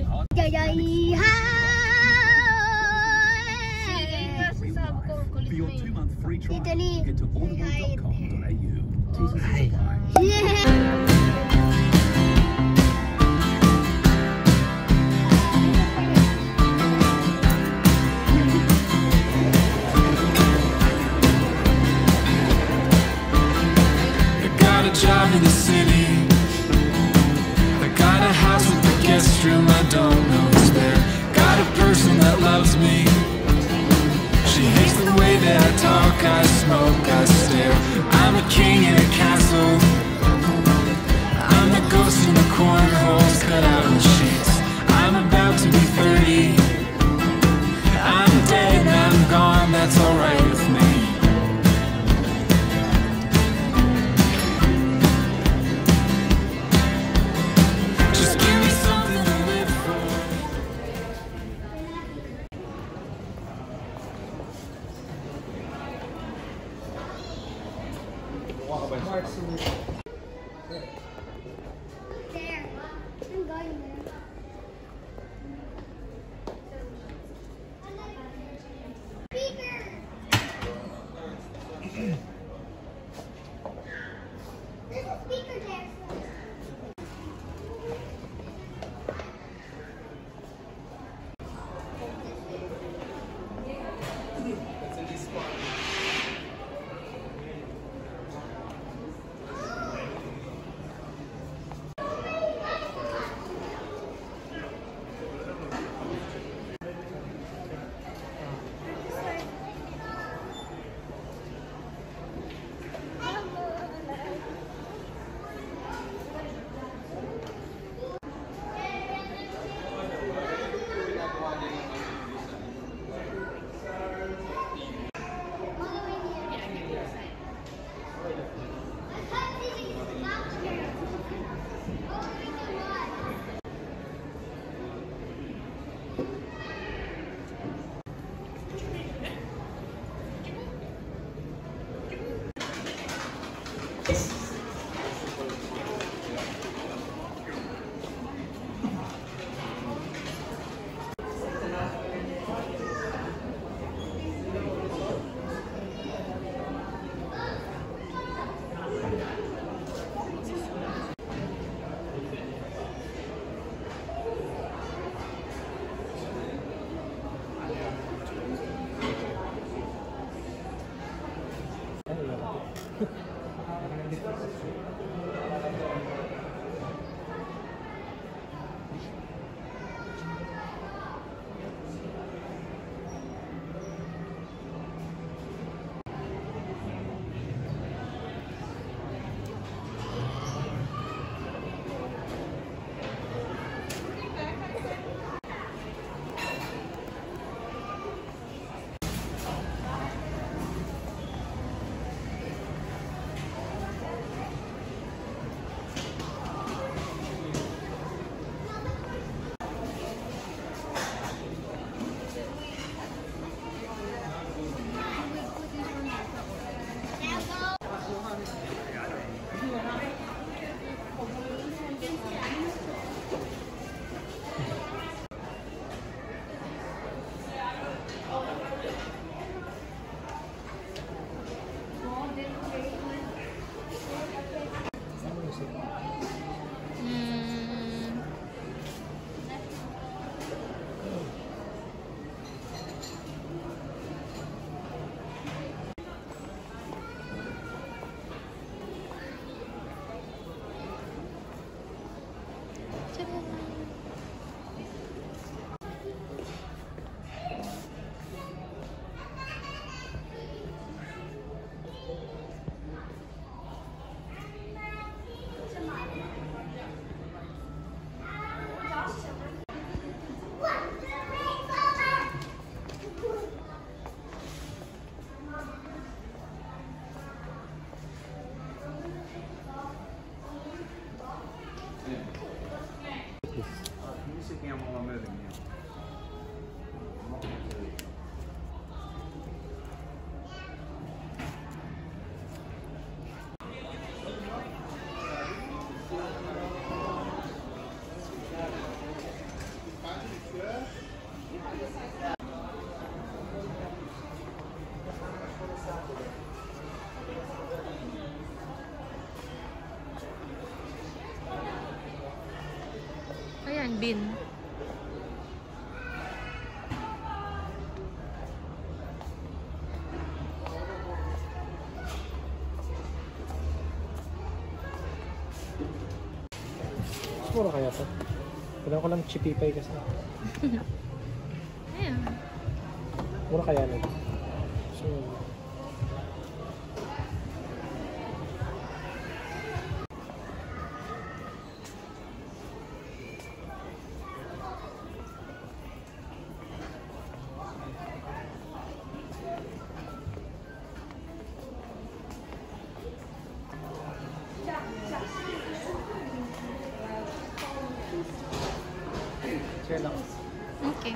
For your 2-month free trial, head to audible.com.au. Job in the city. I got a house with a guest room, I don't know who's there. Got a person that loves me. She hates the way that I talk, I smoke, I stare. I'm a king in a castle. I'm the ghost in the cornholes cut out in the sheets. I'm about to be 30. I'm dead and I'm gone, that's alright with me. There. I'm going there. Speaker! There's a speaker there. Yan, bin. Mura kaya to? Kailangan ko lang chipipay kasi. Ayan. Mura kaya nito? So, share lang. Okay.